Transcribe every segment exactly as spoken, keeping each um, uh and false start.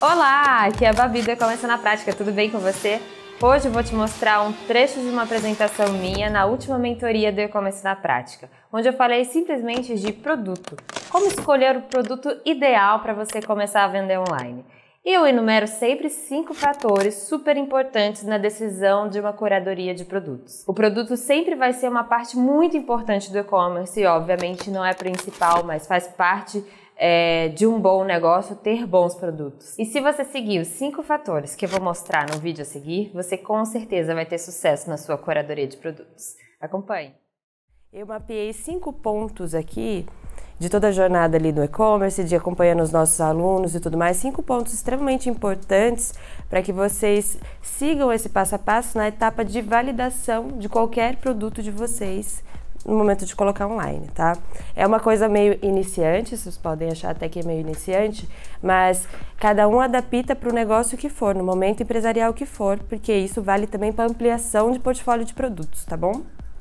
Olá, aqui é a Babi do E-Commerce na Prática, tudo bem com você? Hoje eu vou te mostrar um trecho de uma apresentação minha na última mentoria do E-Commerce na Prática, onde eu falei simplesmente de produto, como escolher o produto ideal para você começar a vender online. E eu enumero sempre cinco fatores super importantes na decisão de uma curadoria de produtos. O produto sempre vai ser uma parte muito importante do e-commerce e obviamente não é principal, mas faz parte É, de um bom negócio ter bons produtos. E se você seguir os cinco fatores que eu vou mostrar no vídeo a seguir, você com certeza vai ter sucesso na sua curadoria de produtos. Acompanhe! Eu mapeei cinco pontos aqui de toda a jornada ali do e-commerce, de acompanhando os nossos alunos e tudo mais, cinco pontos extremamente importantes para que vocês sigam esse passo a passo na etapa de validação de qualquer produto de vocês no momento de colocar online, tá? É uma coisa meio iniciante, vocês podem achar até que é meio iniciante, mas cada um adapta para o negócio que for, no momento empresarial que for, porque isso vale também para ampliação de portfólio de produtos, tá bom?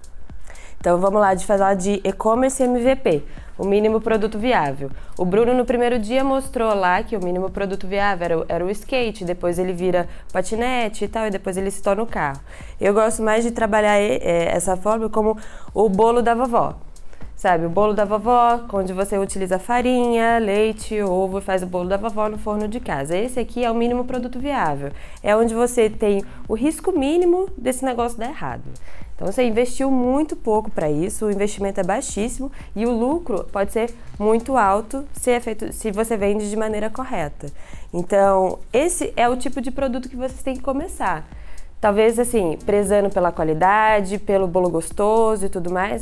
Então vamos lá de falar de e-commerce M V P, o mínimo produto viável. O Bruno no primeiro dia mostrou lá que o mínimo produto viável era o, era o skate, depois ele vira patinete e tal, e depois ele se torna o carro. Eu gosto mais de trabalhar é, essa forma como o bolo da vovó. Sabe, o bolo da vovó, onde você utiliza farinha, leite, ovo e faz o bolo da vovó no forno de casa. Esse aqui é o mínimo produto viável. É onde você tem o risco mínimo desse negócio dar errado. Então você investiu muito pouco para isso, o investimento é baixíssimo e o lucro pode ser muito alto se, é feito, se você vende de maneira correta. Então esse é o tipo de produto que vocês têm que começar. Talvez assim, prezando pela qualidade, pelo bolo gostoso e tudo mais,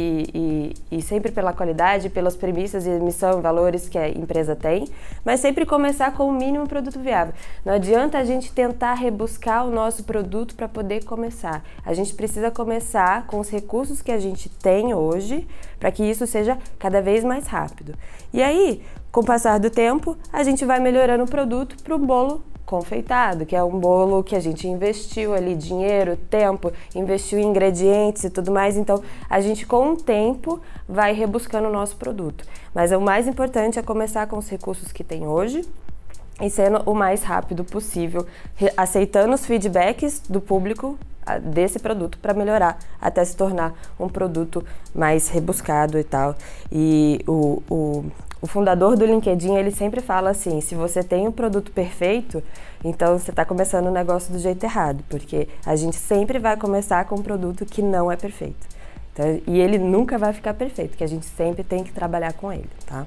e, e, e sempre pela qualidade, pelas premissas e missão e valores que a empresa tem, mas sempre começar com o mínimo produto viável. Não adianta a gente tentar rebuscar o nosso produto para poder começar. A gente precisa começar com os recursos que a gente tem hoje, para que isso seja cada vez mais rápido. E aí, com o passar do tempo, a gente vai melhorando o produto para o bolo confeitado, que é um bolo que a gente investiu ali dinheiro, tempo, investiu em ingredientes e tudo mais, então a gente com o tempo vai rebuscando o nosso produto. Mas o mais importante é começar com os recursos que tem hoje e sendo o mais rápido possível, aceitando os feedbacks do público desse produto para melhorar, até se tornar um produto mais rebuscado e tal. E o, o O fundador do LinkedIn, ele sempre fala assim, se você tem um produto perfeito, então você está começando o negócio do jeito errado, porque a gente sempre vai começar com um produto que não é perfeito. Então, e ele nunca vai ficar perfeito, que a gente sempre tem que trabalhar com ele, tá?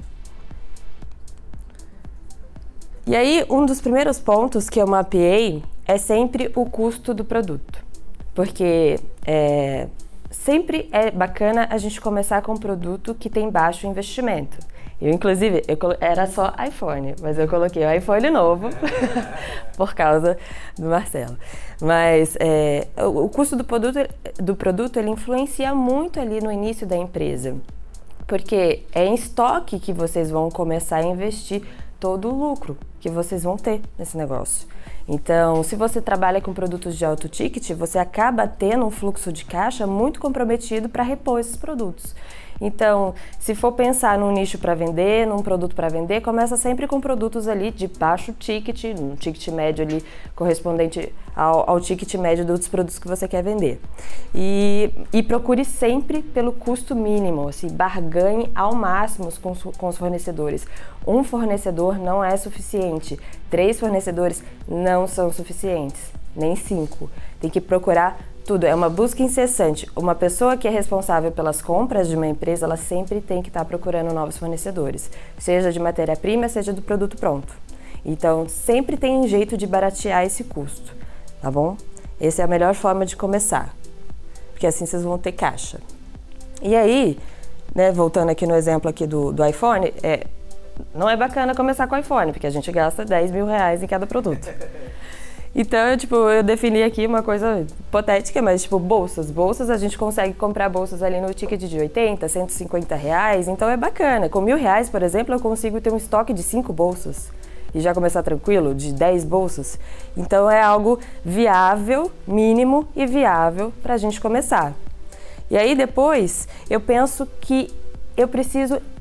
E aí, um dos primeiros pontos que eu mapeei é sempre o custo do produto, porque é, sempre é bacana a gente começar com um produto que tem baixo investimento. Eu, inclusive, eu, era só iPhone, mas eu coloquei o iPhone novo por causa do Marcelo. Mas é, o, o custo do produto, do produto ele influencia muito ali no início da empresa, porque é em estoque que vocês vão começar a investir todo o lucro que vocês vão ter nesse negócio. Então, se você trabalha com produtos de alto ticket, você acaba tendo um fluxo de caixa muito comprometido para repor esses produtos. Então, se for pensar num nicho para vender, num produto para vender, começa sempre com produtos ali de baixo ticket, um ticket médio ali correspondente ao, ao ticket médio dos produtos que você quer vender. E, e procure sempre pelo custo mínimo, assim, barganhe ao máximo com, com os fornecedores. Um fornecedor não é suficiente, três fornecedores não são suficientes, nem cinco. Tem que procurar tudo, é uma busca incessante. Uma pessoa que é responsável pelas compras de uma empresa, ela sempre tem que estar procurando novos fornecedores, seja de matéria-prima, seja do produto pronto. Então, sempre tem um jeito de baratear esse custo, tá bom? Essa é a melhor forma de começar, porque assim vocês vão ter caixa. E aí, né, voltando aqui no exemplo aqui do, do iPhone, é, não é bacana começar com o iPhone, porque a gente gasta dez mil reais em cada produto. Então, eu, tipo, eu defini aqui uma coisa hipotética, mas tipo, bolsas. Bolsas, a gente consegue comprar bolsas ali no ticket de oitenta, cento e cinquenta reais, então é bacana. Com mil reais, por exemplo, eu consigo ter um estoque de cinco bolsas e já começar tranquilo, de dez bolsas. Então é algo viável, mínimo e viável para a gente começar. E aí depois, eu penso que eu preciso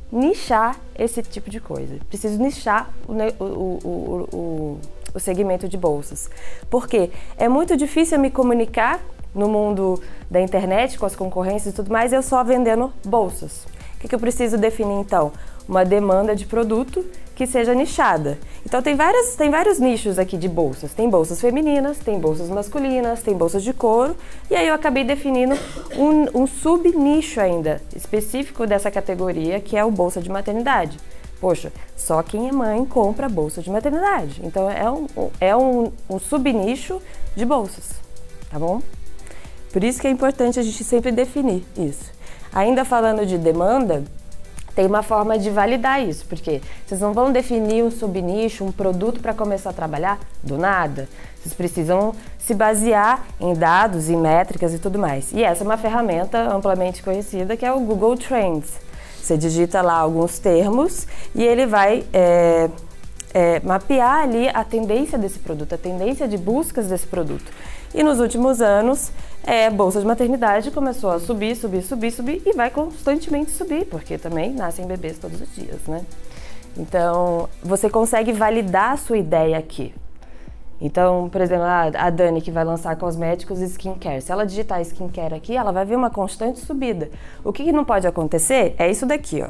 nichar esse tipo de coisa. Preciso nichar o, o, o, o, o segmento de bolsas. Porque é muito difícil eu me comunicar no mundo da internet, com as concorrências e tudo mais, eu só vendendo bolsas. O que, que eu preciso definir então? Uma demanda de produto que seja nichada. Então tem, várias, tem vários nichos aqui de bolsas. Tem bolsas femininas, tem bolsas masculinas, tem bolsas de couro. E aí eu acabei definindo um, um sub-nicho ainda, específico dessa categoria, que é o bolsa de maternidade. Poxa, só quem é mãe compra bolsa de maternidade. Então é um, é um, um sub-nicho de bolsas, tá bom? Por isso que é importante a gente sempre definir isso. Ainda falando de demanda, tem uma forma de validar isso, porque vocês não vão definir um subnicho, um produto para começar a trabalhar do nada. Vocês precisam se basear em dados, em métricas e tudo mais. E essa é uma ferramenta amplamente conhecida que é o Google Trends. Você digita lá alguns termos e ele vai é, é, mapear ali a tendência desse produto, a tendência de buscas desse produto. E nos últimos anos, é, a bolsa de maternidade começou a subir, subir, subir, subir e vai constantemente subir, porque também nascem bebês todos os dias, né? Então, você consegue validar a sua ideia aqui. Então, por exemplo, a Dani que vai lançar cosméticos e skincare. Se ela digitar skincare aqui, ela vai ver uma constante subida. O que não pode acontecer é isso daqui, ó.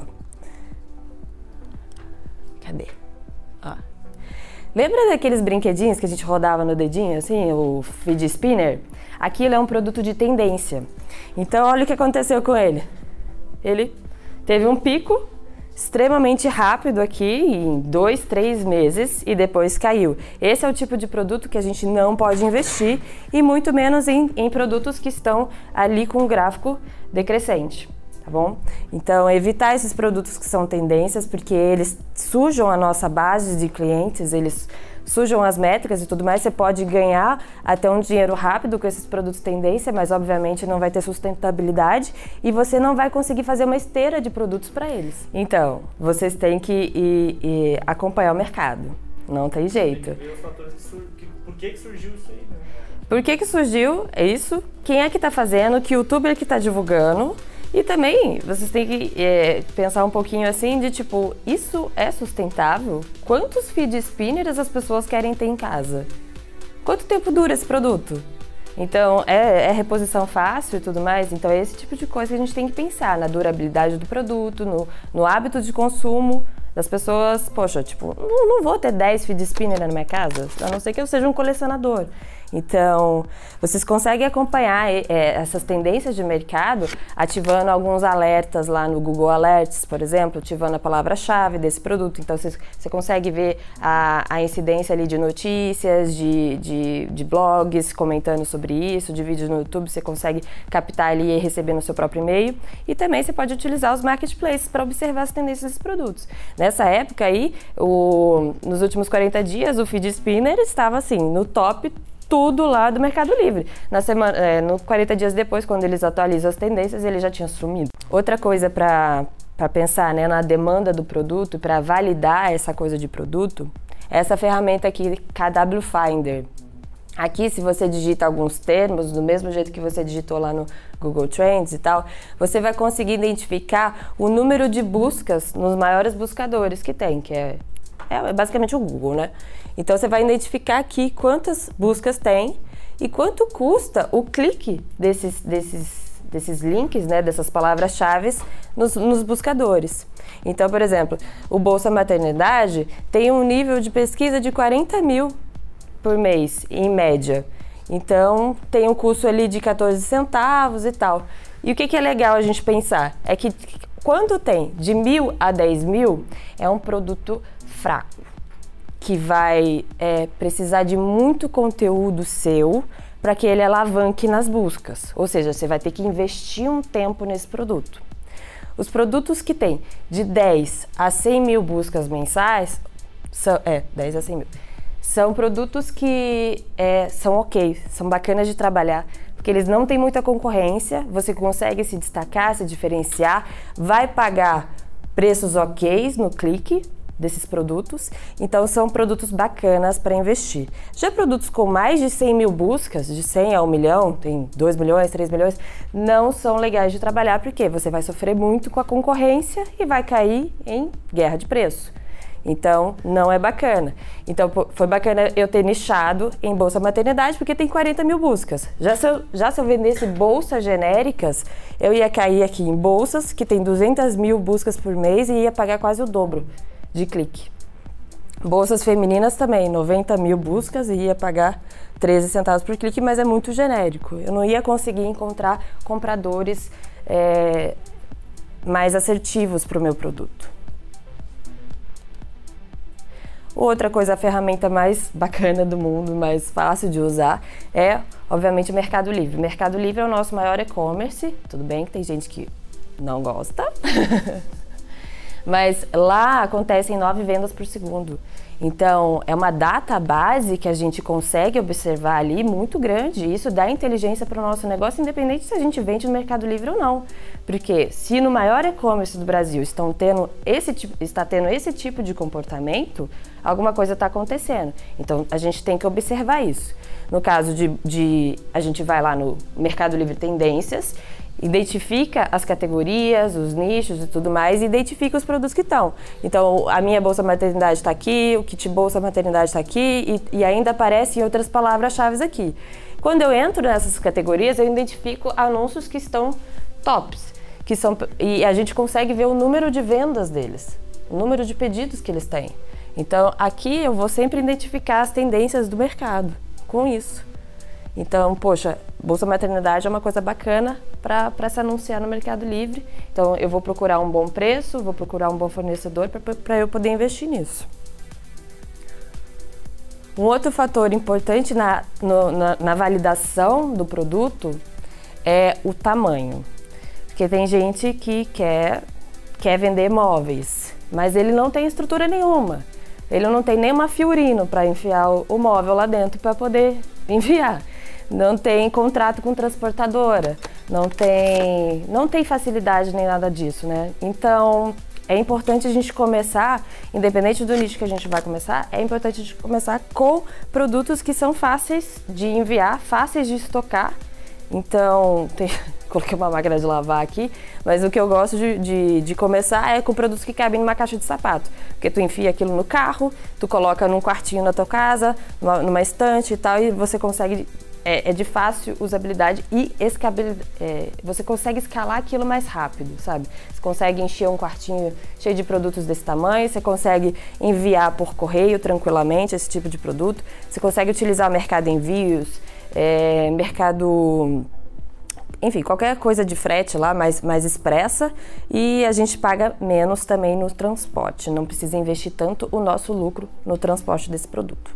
Cadê? Ó. Lembra daqueles brinquedinhos que a gente rodava no dedinho, assim, o fidget spinner? Aquilo é um produto de tendência. Então, olha o que aconteceu com ele. Ele teve um pico extremamente rápido aqui, em dois, três meses, e depois caiu. Esse é o tipo de produto que a gente não pode investir, e muito menos em, em produtos que estão ali com um gráfico decrescente. Tá bom? Então, evitar esses produtos que são tendências, porque eles sujam a nossa base de clientes, eles sujam as métricas e tudo mais. Você pode ganhar até um dinheiro rápido com esses produtos tendência, mas obviamente não vai ter sustentabilidade e você não vai conseguir fazer uma esteira de produtos para eles. Então, vocês têm que ir, ir acompanhar o mercado. Não tem jeito. Tem que ver os fatores que sur... Por que, que surgiu isso aí, né? Por que que surgiu? É isso? Quem é que está fazendo? Que youtuber que está divulgando? E também, vocês têm que é, pensar um pouquinho assim de tipo, isso é sustentável? Quantos fidget spinners as pessoas querem ter em casa? Quanto tempo dura esse produto? Então, é, é reposição fácil e tudo mais? Então, é esse tipo de coisa que a gente tem que pensar na durabilidade do produto, no, no hábito de consumo das pessoas. Poxa, tipo, não, não vou ter dez fidget spinners na minha casa, a não ser que eu seja um colecionador. Então, vocês conseguem acompanhar é, essas tendências de mercado ativando alguns alertas lá no Google Alerts, por exemplo, ativando a palavra-chave desse produto. Então, você, você consegue ver a, a incidência ali de notícias, de, de, de blogs comentando sobre isso, de vídeos no YouTube, você consegue captar ali e receber no seu próprio e-mail. E também você pode utilizar os marketplaces para observar as tendências desses produtos. Nessa época aí, o, nos últimos quarenta dias, o fidget spinner estava assim, no top tudo lá do Mercado Livre. Na semana, é, no quarenta dias depois, quando eles atualizam as tendências, ele já tinha sumido. Outra coisa para para pensar, né, na demanda do produto, para validar essa coisa de produto, é essa ferramenta aqui, K W Finder. Aqui, se você digita alguns termos, do mesmo jeito que você digitou lá no Google Trends e tal, você vai conseguir identificar o número de buscas nos maiores buscadores que tem, que é, é basicamente o Google, né? Então, você vai identificar aqui quantas buscas tem e quanto custa o clique desses, desses, desses links, né, dessas palavras-chave nos, nos buscadores. Então, por exemplo, o Bolsa Maternidade tem um nível de pesquisa de quarenta mil por mês, em média. Então, tem um custo ali de quatorze centavos e tal. E o que, que é legal a gente pensar? É que quando tem de mil a dez mil, é um produto fraco, que vai é, precisar de muito conteúdo seu para que ele alavanque nas buscas. Ou seja, você vai ter que investir um tempo nesse produto. Os produtos que tem de dez a cem mil buscas mensais, são, é, dez a cem mil, são produtos que é, são ok, são bacanas de trabalhar, porque eles não têm muita concorrência, você consegue se destacar, se diferenciar, vai pagar preços ok no clique, desses produtos, então são produtos bacanas para investir. Já produtos com mais de cem mil buscas, de cem a um milhão, tem dois milhões, três milhões, não são legais de trabalhar porque você vai sofrer muito com a concorrência e vai cair em guerra de preço. Então, não é bacana. Então, foi bacana eu ter nichado em bolsa maternidade, porque tem quarenta mil buscas. Já se, eu, já se eu vendesse bolsas genéricas, eu ia cair aqui em bolsas, que tem duzentas mil buscas por mês, e ia pagar quase o dobro de clique. Bolsas femininas também, noventa mil buscas, e ia pagar treze centavos por clique, mas é muito genérico. Eu não ia conseguir encontrar compradores é, mais assertivos para o meu produto. Outra coisa, a ferramenta mais bacana do mundo, mais fácil de usar, é, obviamente, o Mercado Livre. O Mercado Livre é o nosso maior e-commerce, tudo bem que tem gente que não gosta, mas lá acontecem nove vendas por segundo. Então, é uma database que a gente consegue observar ali muito grande. E isso dá inteligência para o nosso negócio, independente se a gente vende no Mercado Livre ou não. Porque se no maior e-commerce do Brasil estão tendo esse tipo, está tendo esse tipo de comportamento, alguma coisa está acontecendo. Então, a gente tem que observar isso. No caso de, de a gente vai lá no Mercado Livre Tendências, identifica as categorias, os nichos e tudo mais, e identifica os produtos que estão. Então, a minha bolsa maternidade está aqui, o kit bolsa maternidade está aqui, e, e ainda aparecem outras palavras-chave aqui. Quando eu entro nessas categorias, eu identifico anúncios que estão tops, que são, e a gente consegue ver o número de vendas deles, o número de pedidos que eles têm. Então, aqui eu vou sempre identificar as tendências do mercado com isso. Então, poxa, bolsa maternidade é uma coisa bacana para se anunciar no Mercado Livre. Então, eu vou procurar um bom preço, vou procurar um bom fornecedor para eu poder investir nisso. Um outro fator importante na, no, na, na validação do produto é o tamanho. Porque tem gente que quer, quer vender móveis, mas ele não tem estrutura nenhuma. Ele não tem nem uma Fiorino para enfiar o, o móvel lá dentro para poder enviar. Não tem contrato com transportadora, não tem, não tem facilidade nem nada disso, né? Então, é importante a gente começar, independente do nicho que a gente vai começar, é importante a gente começar com produtos que são fáceis de enviar, fáceis de estocar. Então, tem, coloquei uma máquina de lavar aqui, mas o que eu gosto de, de, de começar é com produtos que cabem numa caixa de sapato. Porque tu enfia aquilo no carro, tu coloca num quartinho na tua casa, numa, numa estante e tal, e você consegue... É, é de fácil usabilidade e é, você consegue escalar aquilo mais rápido, sabe? Você consegue encher um quartinho cheio de produtos desse tamanho, você consegue enviar por correio tranquilamente esse tipo de produto, você consegue utilizar o mercado envios, é, mercado... Enfim, qualquer coisa de frete lá mais, mais expressa, e a gente paga menos também no transporte, não precisa investir tanto o nosso lucro no transporte desse produto.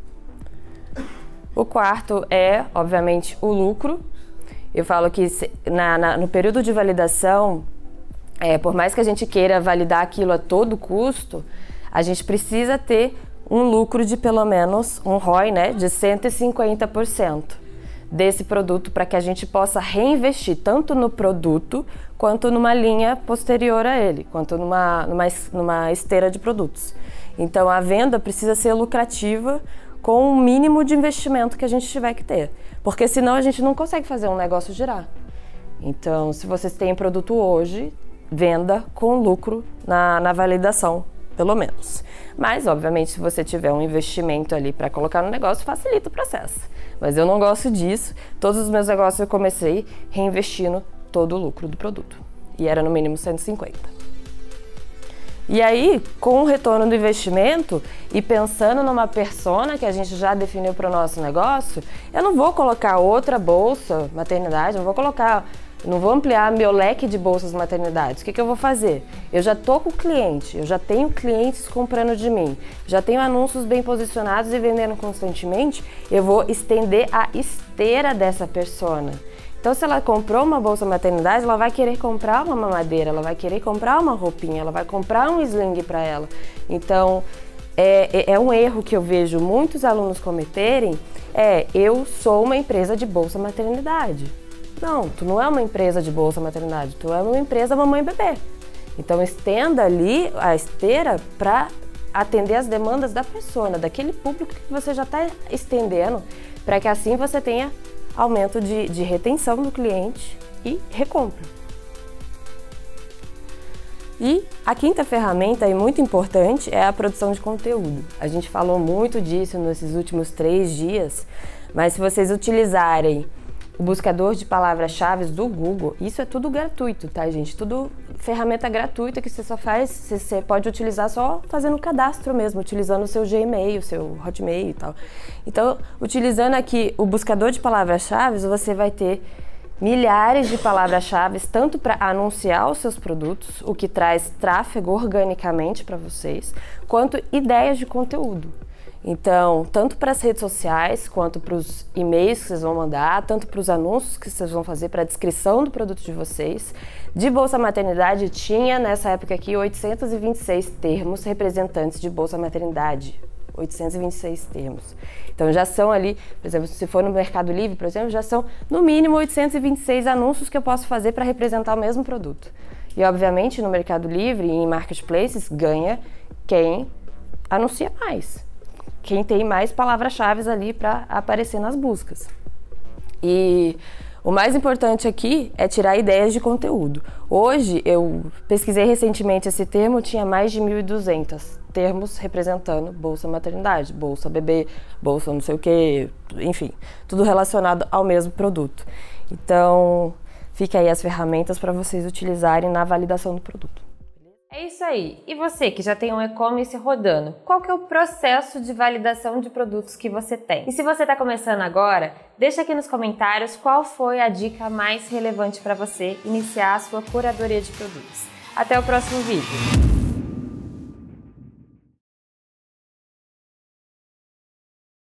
O quarto é, obviamente, o lucro. Eu falo que na, na, no período de validação, é, por mais que a gente queira validar aquilo a todo custo, a gente precisa ter um lucro de pelo menos, um R O I, né, de cento e cinquenta por cento desse produto para que a gente possa reinvestir tanto no produto quanto numa linha posterior a ele, quanto numa, numa, numa esteira de produtos. Então, a venda precisa ser lucrativa com o mínimo de investimento que a gente tiver que ter, porque senão a gente não consegue fazer um negócio girar. Então, se vocês têm produto hoje, venda com lucro na, na validação, pelo menos. Mas, obviamente, se você tiver um investimento ali para colocar no negócio, facilita o processo. Mas eu não gosto disso. Todos os meus negócios eu comecei reinvestindo todo o lucro do produto. E era no mínimo cento e cinquenta. E aí, com o retorno do investimento e pensando numa persona que a gente já definiu para o nosso negócio, eu não vou colocar outra bolsa maternidade, não vou colocar, não vou ampliar meu leque de bolsas maternidade. O que que eu vou fazer? Eu já tô com o cliente, eu já tenho clientes comprando de mim, já tenho anúncios bem posicionados e vendendo constantemente, eu vou estender a esteira dessa persona. Então, se ela comprou uma bolsa maternidade, ela vai querer comprar uma mamadeira, ela vai querer comprar uma roupinha, ela vai comprar um sling para ela. Então, é, é um erro que eu vejo muitos alunos cometerem, é, eu sou uma empresa de bolsa maternidade. Não, tu não é uma empresa de bolsa maternidade, tu é uma empresa mamãe e bebê. Então, estenda ali a esteira para atender as demandas da persona, daquele público que você já está estendendo, para que assim você tenha aumento de, de retenção do cliente e recompra. E a quinta ferramenta, e muito importante, é a produção de conteúdo. A gente falou muito disso nesses últimos três dias, mas se vocês utilizarem o buscador de palavras-chave do Google, isso é tudo gratuito, tá, gente? Tudo ferramenta gratuita que você só faz, você pode utilizar só fazendo cadastro mesmo, utilizando o seu Gmail, o seu Hotmail e tal. Então, utilizando aqui o buscador de palavras-chave, você vai ter milhares de palavras-chave, tanto para anunciar os seus produtos, o que traz tráfego organicamente para vocês, quanto ideias de conteúdo. Então, tanto para as redes sociais, quanto para os e-mails que vocês vão mandar, tanto para os anúncios que vocês vão fazer para a descrição do produto de vocês. De Bolsa Maternidade, tinha nessa época aqui oitocentos e vinte e seis termos representantes de Bolsa Maternidade. oitocentos e vinte e seis termos. Então, já são ali, por exemplo, se for no Mercado Livre, por exemplo, já são no mínimo oitocentos e vinte e seis anúncios que eu posso fazer para representar o mesmo produto. E, obviamente, no Mercado Livre e em marketplaces, ganha quem anuncia mais. Quem tem mais palavras-chave ali para aparecer nas buscas. E o mais importante aqui é tirar ideias de conteúdo. Hoje, eu pesquisei recentemente esse termo, tinha mais de mil e duzentos termos representando Bolsa Maternidade, Bolsa Bebê, Bolsa não sei o que, enfim, tudo relacionado ao mesmo produto. Então, fica aí as ferramentas para vocês utilizarem na validação do produto. É isso aí. E você que já tem um e-commerce rodando, qual que é o processo de validação de produtos que você tem? E se você está começando agora, deixa aqui nos comentários qual foi a dica mais relevante para você iniciar a sua curadoria de produtos. Até o próximo vídeo!